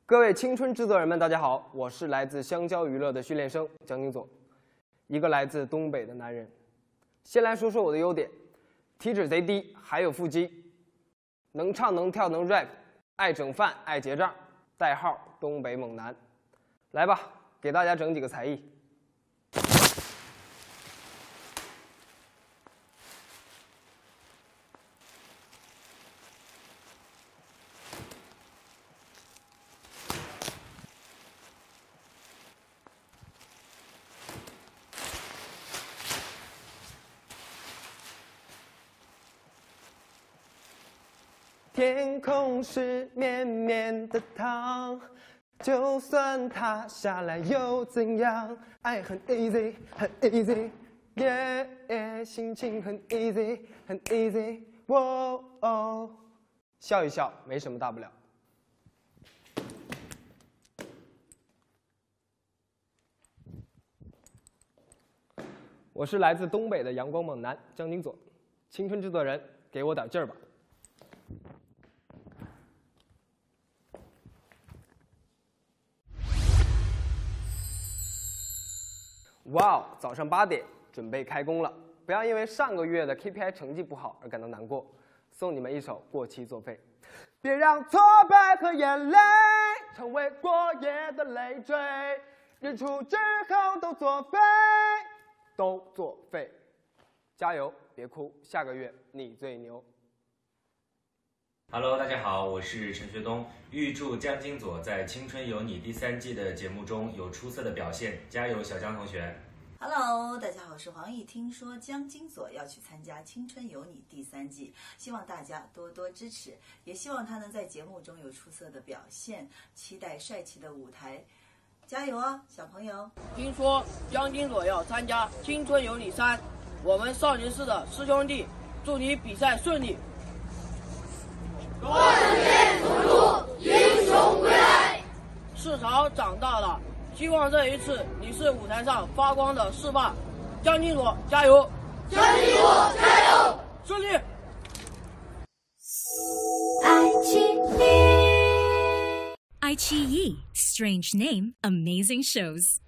各位青春制作人们，大家好，我是来自香蕉娱乐的训练生江金佐，一个来自东北的男人。先来说说我的优点：体脂贼低，还有腹肌，能唱能跳能 rap， 爱整饭爱结账，代号东北猛男。来吧，给大家整几个才艺。 天空是绵绵的糖，就算塌下来又怎样？爱很 easy， 很 easy， yeah， 心情很 easy， 很 easy， 喔哦，笑一笑，没什么大不了。我是来自东北的阳光猛男江金佐，青春制作人，给我点劲儿吧！ 哇哦，早上8点准备开工了，不要因为上个月的 KPI 成绩不好而感到难过。送你们一首《过期作废》，别让挫败和眼泪成为过夜的累赘，日出之后都作废，都作废。加油，别哭，下个月你最牛。 Hello， 大家好，我是陈学冬，预祝江金佐在《青春有你》第3季的节目中有出色的表现，加油，小江同学。 Hello， 大家好，我是黄奕。听说江金佐要去参加《青春有你》第3季，希望大家多多支持，也希望他能在节目中有出色的表现，期待帅气的舞台，加油啊，小朋友！ 听说江金佐要参加《青春有你3》，我们少林寺的师兄弟祝你比赛顺利。 万变不入，英雄归来。 市潮长大了，希望这一次你是舞台上发光的示范。江金佐加油！ 江金佐加油！ 顺利。 爱奇艺 Strange name, amazing shows.